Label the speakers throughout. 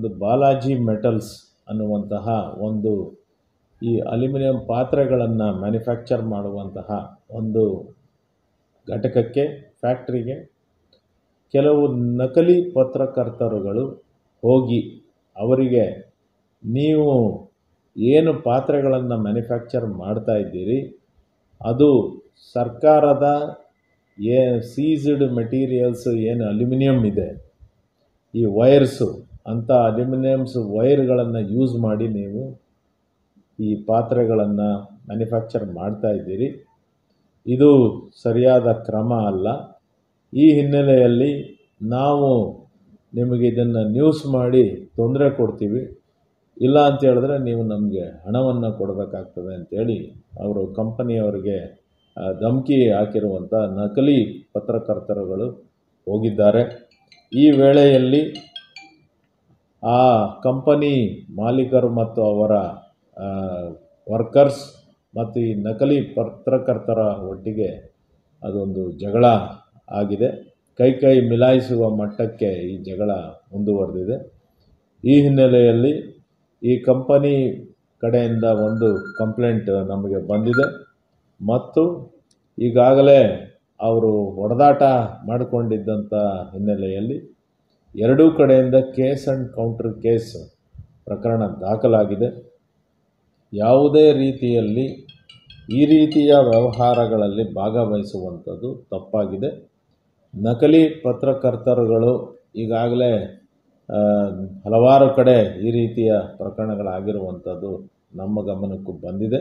Speaker 1: ಒಂದು ಬಾಲಾಜಿ ಮೆಟಲ್ಸ್ ಅನ್ನುವಂತಹ ಒಂದು ಈ ಅಲ್ಯೂಮಿನಿಯಂ ಪಾತ್ರೆಗಳನ್ನು ಮ್ಯಾನುಫ್ಯಾಕ್ಚರ್ ಮಾಡುವಂತಹ ಒಂದು ಘಟಕಕ್ಕೆ ಫ್ಯಾಕ್ಟ್ರಿಗೆ ಕೆಲವು ನಕಲಿ ಪತ್ರಕರ್ತರುಗಳು ಹೋಗಿ ಅವರಿಗೆ ನೀವು ಏನು ಪಾತ್ರೆಗಳನ್ನು ಮ್ಯಾನುಫ್ಯಾಕ್ಚರ್ ಮಾಡ್ತಾ ಇದ್ದೀರಿ ಅದು ಸರ್ಕಾರದ ಸೀಸ್ಡ್ ಮೆಟೀರಿಯಲ್ಸ್ ಏನು ಅಲ್ಯೂಮಿನಿಯಂ ಇದೆ, ಈ ವೈರ್ಸು ಅಂಥ ಅಲ್ಯೂಮಿನಿಯಮ್ಸ್ ವೈರ್ಗಳನ್ನು ಯೂಸ್ ಮಾಡಿ ನೀವು ಈ ಪಾತ್ರೆಗಳನ್ನು ಮ್ಯಾನುಫ್ಯಾಕ್ಚರ್ ಮಾಡ್ತಾ ಇದ್ದೀರಿ. ಇದು ಸರಿಯಾದ ಕ್ರಮ ಅಲ್ಲ. ಈ ಹಿನ್ನೆಲೆಯಲ್ಲಿ ನಾವು ನಿಮಗೆ ಇದನ್ನು ನ್ಯೂಸ್ ಮಾಡಿ ತೊಂದರೆ ಕೊಡ್ತೀವಿ, ಇಲ್ಲ ಅಂತ ಹೇಳಿದ್ರೆ ನೀವು ನಮಗೆ ಹಣವನ್ನು ಕೊಡಬೇಕಾಗ್ತದೆ ಅಂತೇಳಿ ಅವರು ಕಂಪನಿಯವರಿಗೆ ಧಮಕಿ ಹಾಕಿರುವಂಥ ನಕಲಿ ಪತ್ರಕರ್ತರುಗಳು ಹೋಗಿದ್ದಾರೆ. ಈ ವೇಳೆಯಲ್ಲಿ ಆ ಕಂಪನಿ ಮಾಲೀಕರು ಮತ್ತು ಅವರ ವರ್ಕರ್ಸ್ ಮತ್ತು ಈ ನಕಲಿ ಪತ್ರಕರ್ತರ ಒಟ್ಟಿಗೆ ಅದೊಂದು ಜಗಳ ಆಗಿದೆ. ಕೈ ಮಿಲಾಯಿಸುವ ಮಟ್ಟಕ್ಕೆ ಈ ಜಗಳ ಮುಂದುವರೆದಿದೆ. ಈ ಹಿನ್ನೆಲೆಯಲ್ಲಿ ಈ ಕಂಪನಿ ಕಡೆಯಿಂದ ಒಂದು ಕಂಪ್ಲೇಂಟ್ ನಮಗೆ ಬಂದಿದೆ ಮತ್ತು ಈಗಾಗಲೇ ಅವರು ಹೊಡೆದಾಟ ಮಾಡಿಕೊಂಡಿದ್ದಂಥ ಹಿನ್ನೆಲೆಯಲ್ಲಿ ಎರಡೂ ಕಡೆಯಿಂದ ಕೇಸ್ ಆ್ಯಂಡ್ ಕೌಂಟರ್ ಕೇಸ್ ಪ್ರಕರಣ ದಾಖಲಾಗಿದೆ. ಯಾವುದೇ ರೀತಿಯಲ್ಲಿ ಈ ರೀತಿಯ ವ್ಯವಹಾರಗಳಲ್ಲಿ ಭಾಗವಹಿಸುವಂಥದ್ದು ತಪ್ಪಾಗಿದೆ. ನಕಲಿ ಪತ್ರಕರ್ತರುಗಳು ಈಗಾಗಲೇ ಹಲವಾರು ಕಡೆ ಈ ರೀತಿಯ ಪ್ರಕರಣಗಳಾಗಿರುವಂಥದ್ದು ನಮ್ಮ ಗಮನಕ್ಕೂ ಬಂದಿದೆ.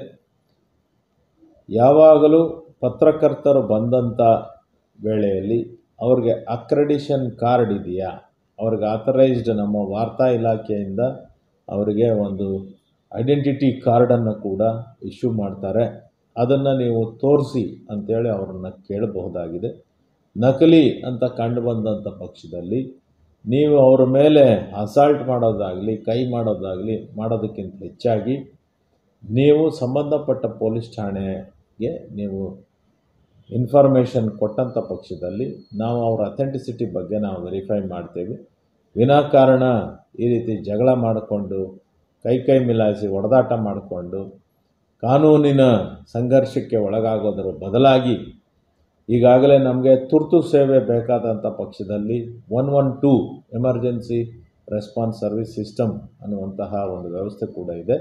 Speaker 1: ಯಾವಾಗಲೂ ಪತ್ರಕರ್ತರು ಬಂದಂಥ ವೇಳೆಯಲ್ಲಿ ಅವ್ರಿಗೆ ಅಕ್ರೆಡಿಷನ್ ಕಾರ್ಡ್ ಇದೆಯಾ, ಅವ್ರಿಗೆ ಆಥರೈಸ್ಡ್ ನಮ್ಮ ವಾರ್ತಾ ಇಲಾಖೆಯಿಂದ ಅವರಿಗೆ ಒಂದು ಐಡೆಂಟಿಟಿ ಕಾರ್ಡನ್ನು ಕೂಡ ಇಶ್ಯೂ ಮಾಡ್ತಾರೆ. ಅದನ್ನು ನೀವು ತೋರಿಸಿ ಅಂಥೇಳಿ ಅವ್ರನ್ನ ಕೇಳಬಹುದಾಗಿದೆ. ನಕಲಿ ಅಂತ ಕಂಡು ಬಂದಂಥ ಪಕ್ಷದಲ್ಲಿ ನೀವು ಅವರ ಮೇಲೆ ಅಸಾಲ್ಟ್ ಮಾಡೋದಾಗಲಿ ಕೈ ಮಾಡೋದಕ್ಕಿಂತ ಹೆಚ್ಚಾಗಿ ನೀವು ಸಂಬಂಧಪಟ್ಟ ಪೊಲೀಸ್ ಠಾಣೆಗೆ ನೀವು ಇನ್ಫಾರ್ಮೇಷನ್ ಕೊಟ್ಟಂಥ ಪಕ್ಷದಲ್ಲಿ ನಾವು ಅವರ ಅಥೆಂಟಿಸಿಟಿ ಬಗ್ಗೆ ನಾವು ವೆರಿಫೈ ಮಾಡ್ತೇವೆ. ವಿನಾಕಾರಣ ಈ ರೀತಿ ಜಗಳ ಮಾಡಿಕೊಂಡು ಕೈ ಮಿಲಾಯಿಸಿ ಹೊಡೆದಾಟ ಮಾಡಿಕೊಂಡು ಕಾನೂನಿನ ಸಂಘರ್ಷಕ್ಕೆ ಒಳಗಾಗೋದರ ಬದಲಾಗಿ ಈಗಾಗಲೇ ನಮಗೆ ತುರ್ತು ಸೇವೆ ಬೇಕಾದಂಥ ಪಕ್ಷದಲ್ಲಿ 112 ಎಮರ್ಜೆನ್ಸಿ ರೆಸ್ಪಾನ್ಸ್ ಸರ್ವಿಸ್ ಸಿಸ್ಟಮ್ ಅನ್ನುವಂತಹ ಒಂದು ವ್ಯವಸ್ಥೆ ಕೂಡ ಇದೆ.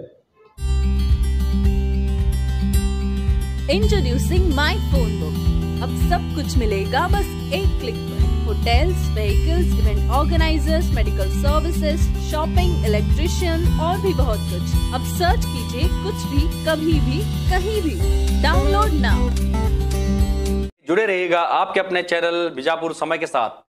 Speaker 2: Introducing my phone book. अब सब कुछ मिलेगा बस एक क्लिक पर। Hotels, vehicles, event organisers, medical services, shopping, electrician और भी बहुत कुछ। अब सर्च कीजिए कुछ भी, कभी भी, कहीं भी। Download now.
Speaker 3: जुड़े रहिएगा आपके अपने चैनल बीजापुर समय के साथ।